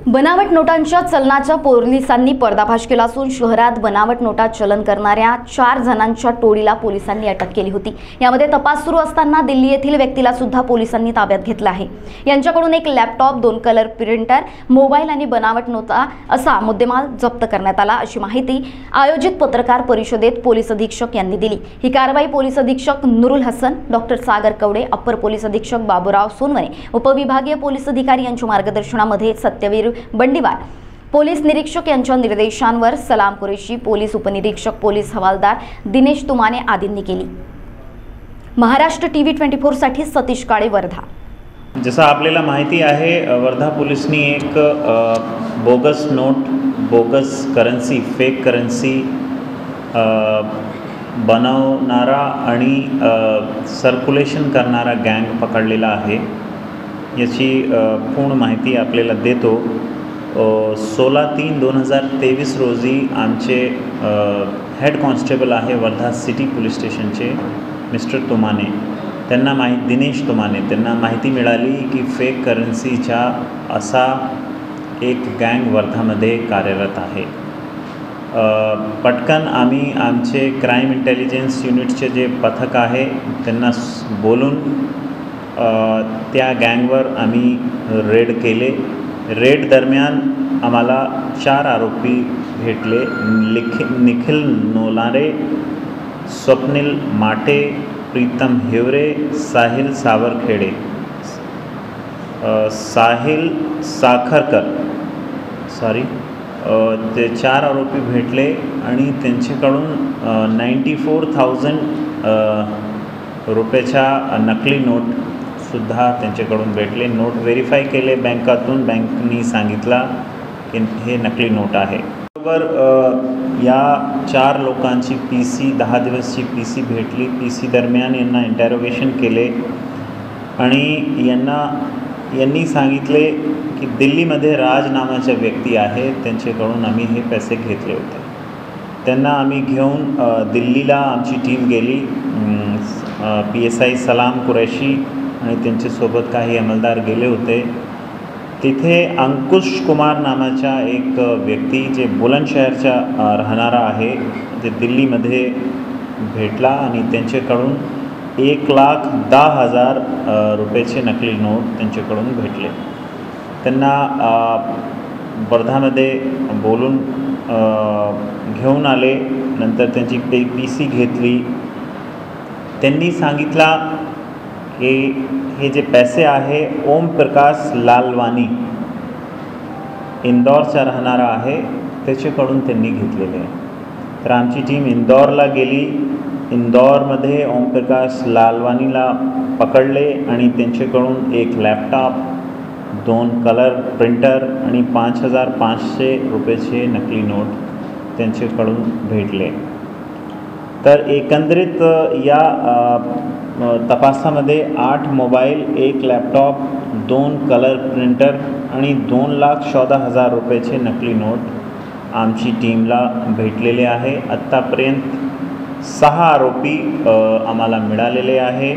बनावट नोटांच्या चलनाच्या पोलिसांनी पर्दाफाश केला असून शहरात बनावट नोटा चलन करणाऱ्या 4 जणांच्या टोळीला पोलिसांनी अटक केली होती। यामध्ये तपास सुरू असताना दिल्ली येथील व्यक्तीला सुद्धा पोलिसांनी ताब्यात घेतलं आहे। यांच्याकडून एक लॅपटॉप, 2 कलर प्रिंटर, मोबाईल आणि बनावट नोटा असा मुद्देमाल जप्त करण्यात आला, अशी माहिती आयोजित पत्रकार परिषदेत पोलीस अधीक्षक यांनी दिली। ही कारवाई पोलीस अधीक्षक नुरुल हसन, डॉक्टर सागर कवडे, अप्पर पोलीस अधीक्षक बाबूराव सोनवणे, उपविभागीय पोलीस अधिकारी यांच्या मार्गदर्शनामध्ये सत्यवीर बंडीवार, पोलीस निरीक्षक यांच्या निर्देशांवर सलाम कुरेशी, पोलीस उपनिरीक्षक, पोलीस हवालदार दिनेश तुमाने आदींनी केली। महाराष्ट्र टीव्ही 24 साठी सतीश काळे, वर्धा। जसं आपल्याला माहिती आहे, वर्धा पोलिसनी एक bogus note, bogus currency, fake currency बनवणारा आणि सर्क्युलेशन करणारा गँग पकडलेला आहे। याची पूर्ण माहिती आपल्याला देतो। 16/3/2023 रोजी आमचे हेड कॉन्स्टेबल आहे वर्धा सिटी पोलीस स्टेशनचे मिस्टर तुमाने, दिनेश तुमाने, त्यांना माहिती मिळाली की फेक करन्सीचा असा एक गँग वर्धामध्ये कार्यरत आहे। पटकन आम्ही आमचे क्राईम इंटेलिजन्स युनिटचे जे पथक आहे त्यांना बोलून त्या गँगवर आम्ही रेड केले। रेड दरम्यान आम्हाला 4 आरोपी भेटले। निखिल नोलारे, स्वप्नील माटे, प्रीतम हिवरे, साहिल सावरखेडे, साहिल साखरकर, ते 4 आरोपी भेटले आणि त्यांच्याकडून 94,000 रुपयाच्या नकली नोट सुद्धा त्यांच्याकडून भेटले। नोट व्हेरीफाय केले बँकातून, बँकनी सांगितला की हे नकली नोट आहे। बरोबर या 4 लोकांची PC 10 दिवसची PC भेटली। PC दरम्यान यांना इंटरोगेशन केले आणि यांनी सांगितले की दिल्लीमध्ये राज नावाचा व्यक्ती आहे, त्यांच्याकडून आम्ही हे पैसे घेतले होते। त्यांना आम्ही घेऊन दिल्लीला आमची टीम गेली। PSI सलाम कुरेशी आणि त्यांच्यासोबत काही अंमलदार गेले होते। तिथे अंकुश कुमार नावाचा एक व्यक्ती जे बुलंदशहरचा राहणारा आहे, ते दिल्लीमध्ये भेटला आणि त्यांच्याकडून 1,10,000 रुपयाचे नकली नोट त्यांच्याकडून भेटले। त्यांना वर्धामध्ये बोलून घेऊन आले। नंतर त्यांची PC घेतली। त्यांनी सांगितला की हे जे पैसे आहे ओम प्रकाश लालवानी, इंदौरचा राहणारा आहे, त्याच्याकडून त्यांनी घेतलेले आहे। तर आमची टीम इंदौरला गेली। इंदौरमध्ये ओम प्रकाश लालवानीला पकडले आणि त्यांच्याकडून एक लॅपटॉप, 2 कलर प्रिंटर आणि 5,500 रुपयाचे नकली नोट त्यांच्याकडून भेटले। तर एकंदरीत या तपासामध्ये 8 मोबाईल, 1 लॅपटॉप, 2 कलर प्रिंटर आणि 2,14,000 रुपयाचे नकली नोट आमची टीमला भेटलेले आहे। आत्तापर्यंत 6 आरोपी आम्हाला मिळालेले आहे।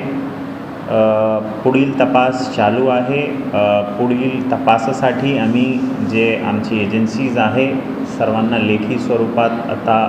पुढील तपास चालू आहे। पुढील तपासासाठी आम्ही जे आमची एजन्सीज आहे सर्वांना लेखी स्वरूपात आता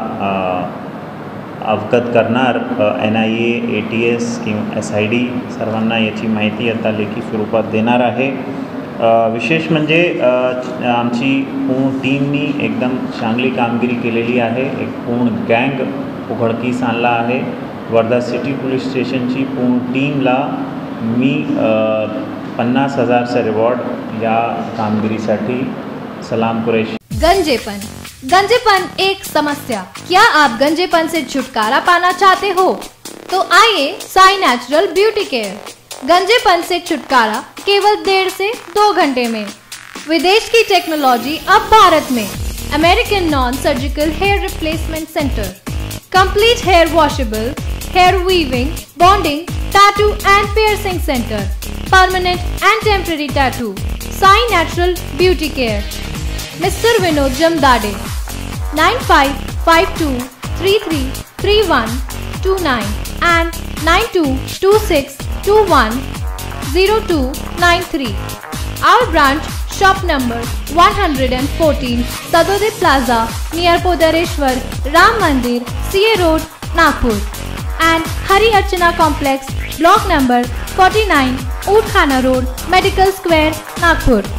अवगत करणार। NIA, ATS किंवा SID सर्वांना याची माहिती आता लेखी स्वरूपात देणार आहे। विशेष म्हणजे आमची पूर्ण टीमनी एकदम चांगली कामगिरी केलेली आहे। एक पूर्ण गँग उघडकीस आणला आहे। वर्धा सिटी पोलीस स्टेशनची पूर्ण टीमला मी 50,000चा रिवॉर्ड या कामगिरीसाठी सलाम कुरेशी। गंजेपन एक समस्या। क्या आप गंजेपन से छुटकारा पाना चाहते हो? तो आइए साई नेचुरल ब्यूटी केयर। गंजेपन से छुटकारा केवल 1.5 से 2 घंटे में। विदेश की टेक्नोलॉजी अब भारत में। American non surgical hair replacement centre, complete hair washable, hair weaving, bonding, tattoo and piercing centre, permanent and temporary tattoo. Sai natural beauty care, Mr. Vinod Jamdade, 9552333129 and 9226210293. Our branch shop number 114, Sadode Plaza, near Podareshwar, Ram Mandir, CA Road, Nagpur, and Hari Archana Complex, block number 49, Oud Khana Road, Medical Square, Nagpur.